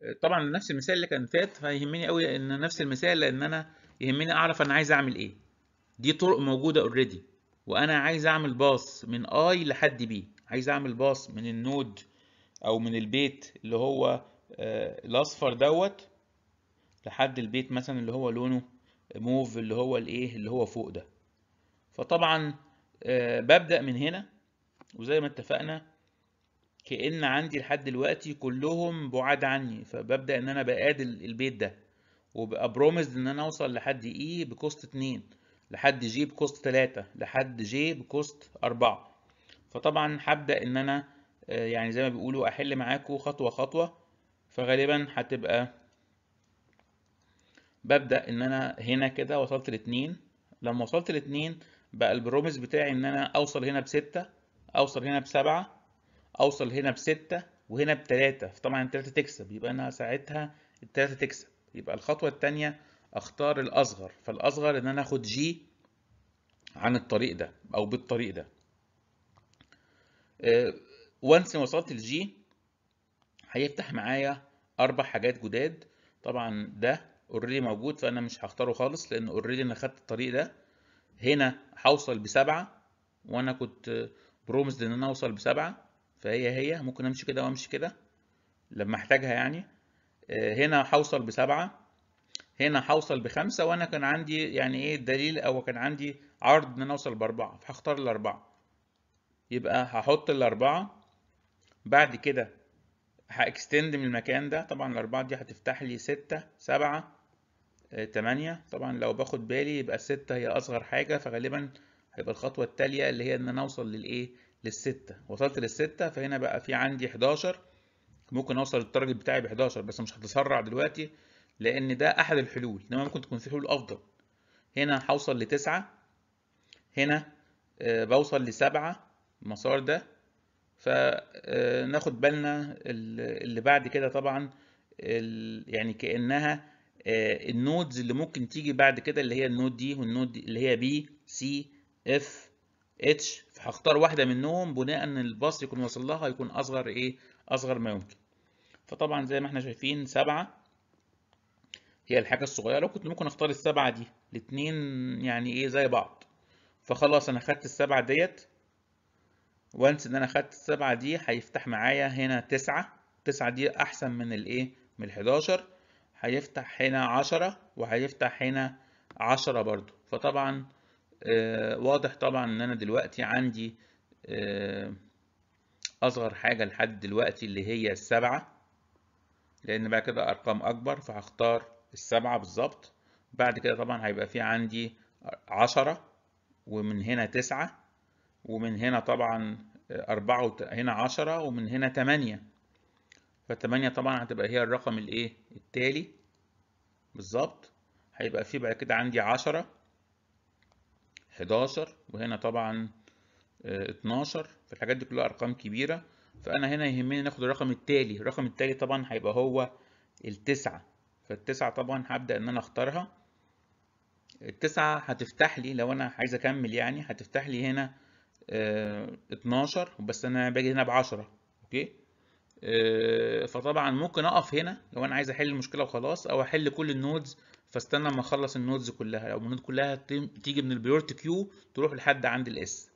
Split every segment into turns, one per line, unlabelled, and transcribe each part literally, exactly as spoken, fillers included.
طبعا نفس المثال اللي كان فات، فيهمني قوي ان نفس المثال، لان انا يهمني اعرف انا عايز اعمل ايه. دي طرق موجوده اوريدي، وانا عايز اعمل باص من اي لحد بي. عايز اعمل باص من النود او من البيت اللي هو آه، الاصفر دوت لحد البيت مثلا اللي هو لونه موف، اللي هو الايه اللي هو فوق ده. فطبعا آه، ببدأ من هنا، وزي ما اتفقنا كأن عندي لحد دلوقتي كلهم بعاد عني، فببدأ ان انا بقادل البيت ده، وبقى بروميسد ان انا اوصل لحد اي بكوست اتنين، لحد جي بكوست تلاتة، لحد جي بكوست اربعة. فطبعا هبدأ ان انا آه، يعني زي ما بيقولوا احل معاكم خطوة خطوة. فغالبا هتبقى ببدأ ان انا هنا كده وصلت لاتنين. لما وصلت لاتنين بقى البروميس بتاعي ان انا اوصل هنا بستة، اوصل هنا بسبعة، اوصل هنا بستة، وهنا بتلاتة. فطبعا التلاتة تكسب، يبقى انا ساعتها التلاتة تكسب. يبقى الخطوة التانية اختار الاصغر، فالاصغر ان انا اخد جي عن الطريق ده او بالطريق ده. وانس وصلت لجي هيفتح معايا اربع حاجات جداد. طبعا ده اوريدي موجود، فانا مش هختاره خالص لان اوريدي انا خدت الطريق ده. هنا هوصل بسبعة، وانا كنت برومسد ان انا اوصل بسبعة، فهي هي ممكن امشي كده وامشي كده لما احتاجها يعني. آه، هنا هوصل بسبعة، هنا هوصل بخمسة، وانا كان عندي يعني ايه الدليل، او كان عندي عرض ان انا اوصل باربعة، فهختار الاربعة. يبقى هحط الاربعة. بعد كده هاكستند من المكان ده. طبعا الاربعة دي هتفتح لي ستة، سبعة، آه، تمانية. طبعا لو باخد بالي يبقى الستة هي اصغر حاجة، فغالبا هيبقى الخطوة التالية اللي هي ان انا اوصل للايه للستة. وصلت للستة، فهنا بقى في عندي حداشر. ممكن اوصل للتارجت بتاعي ب حداشر، بس مش هتسرع دلوقتي لان ده احد الحلول، انما ممكن تكون في حلول افضل. هنا هوصل لتسعة، هنا آه، بوصل لسبعة المسار ده. فناخد بالنا اللي بعد كده طبعا يعني كأنها آه، النودز اللي ممكن تيجي بعد كده، اللي هي النود دي والنود دي اللي هي بي سي اف اتش. فهختار واحدة منهم بناء ان الباص يكون واصل لها يكون اصغر ايه اصغر ما يمكن. فطبعا زي ما احنا شايفين سبعة هي الحاجة الصغيرة، وكنت ممكن اختار السبعة دي الاتنين يعني ايه زي بعض. فخلاص انا خدت السبعة ديت. وانس ان انا خدت السبعة دي هيفتح معايا هنا تسعة. تسعة دي احسن من الايه من الحداشر. هيفتح هنا عشرة، وهيفتح هنا عشرة برضو. فطبعا آه واضح طبعا ان انا دلوقتي عندي آه اصغر حاجة لحد دلوقتي اللي هي السبعة، لان بقى كده ارقام اكبر، فهختار السبعة بالظبط. بعد كده طبعا هيبقى في عندي عشرة، ومن هنا تسعة، ومن هنا طبعا أربعة، وت- هنا عشرة، ومن هنا تمانية. فتمانية طبعا هتبقى هي الرقم الايه التالي بالظبط. هيبقى في بعد كده عندي عشرة، حداشر، وهنا طبعا آه، اتناشر. فالحاجات دي كلها ارقام كبيرة. فانا هنا يهمني ناخد الرقم التالي. الرقم التالي طبعا هيبقى هو التسعة. فالتسعة طبعا هبدأ ان انا اختارها. التسعة هتفتح لي لو انا عايز اكمل يعني، هتفتح لي هنا آه، اتناشر، بس انا باجي هنا بعشرة. اوكي. آه، فطبعا ممكن اقف هنا لو انا عايز احل المشكله وخلاص، او احل كل النودز فاستنى اما اخلص النودز كلها. لو النود كلها تم- تيجي من البريورتي كيو تروح لحد عند الاس.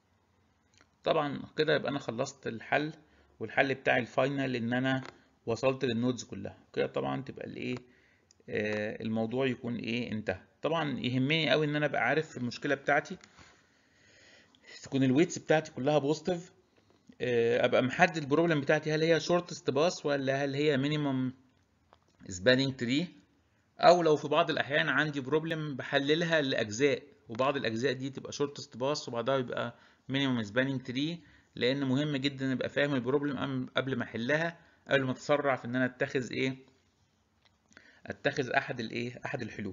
طبعا كده يبقى انا خلصت الحل، والحل بتاعي الفاينل ان انا وصلت للنودز كلها كده. طبعا تبقى الايه آه، الموضوع يكون ايه انتهى. طبعا يهمني قوي ان انا ابقى عارف المشكله بتاعتي تكون الويتس بتاعتي كلها بوزيتيف. ابقى محدد البروبلم بتاعتي هل هي شورتست باس ولا هل هي مينيمم سبانينج تري، او لو في بعض الاحيان عندي بروبلم بحللها لاجزاء، وبعض الاجزاء دي تبقى شورتست باس وبعضها يبقى مينيمم سبانينج تري. لان مهم جدا ابقى فاهم البروبلم قبل ما احلها، قبل ما اتسرع في ان انا اتخذ ايه اتخذ احد الايه احد الحلول.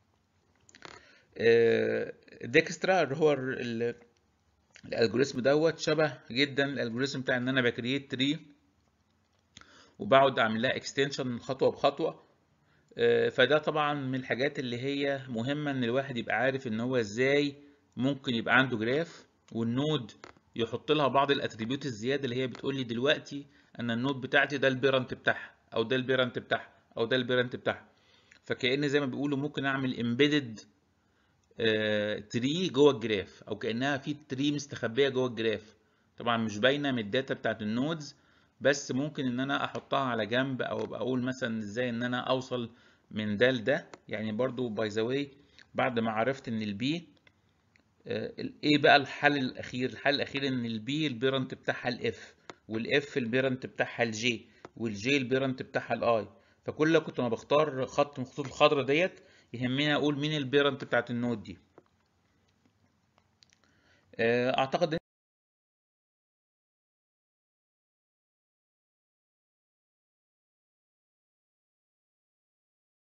ديكسترا اللي هو الالجوريزم دوت شبه جدا الالجوريزم بتاع ان انا بكريت تري وبقعد اعمل لها اكستنشن خطوه بخطوه. فده طبعا من الحاجات اللي هي مهمة ان الواحد يبقى عارف ان هو ازاي ممكن يبقى عنده جراف، والنود يحط لها بعض الاتريبيوت الزيادة اللي هي بتقول لي دلوقتي ان النود بتاعتي ده البيرنت بتاعها، او ده البيرنت بتاعها او ده البيرنت بتاعها. فكأن زي ما بيقولوا ممكن اعمل امبيدد تري جوه الجراف، او كأنها في تري مستخبيه جوه الجراف. طبعا مش باينه من الداتا بتاعت النودز، بس ممكن ان انا احطها على جنب، او اقول مثلا ازاي ان انا اوصل من ده لده. يعني برضو باي ذا واي بعد ما عرفت ان البي ايه بقى الحل الاخير، الحل الاخير ان البي البيرنت بتاعها الاف، والاف البيرنت بتاعها الجي، والجي البيرنت بتاعها الاي. فكل كنت ما بختار خط من الخطوط الخضراء ديت يهمني اقول مين البيرنت بتاعت النود دي. اعتقد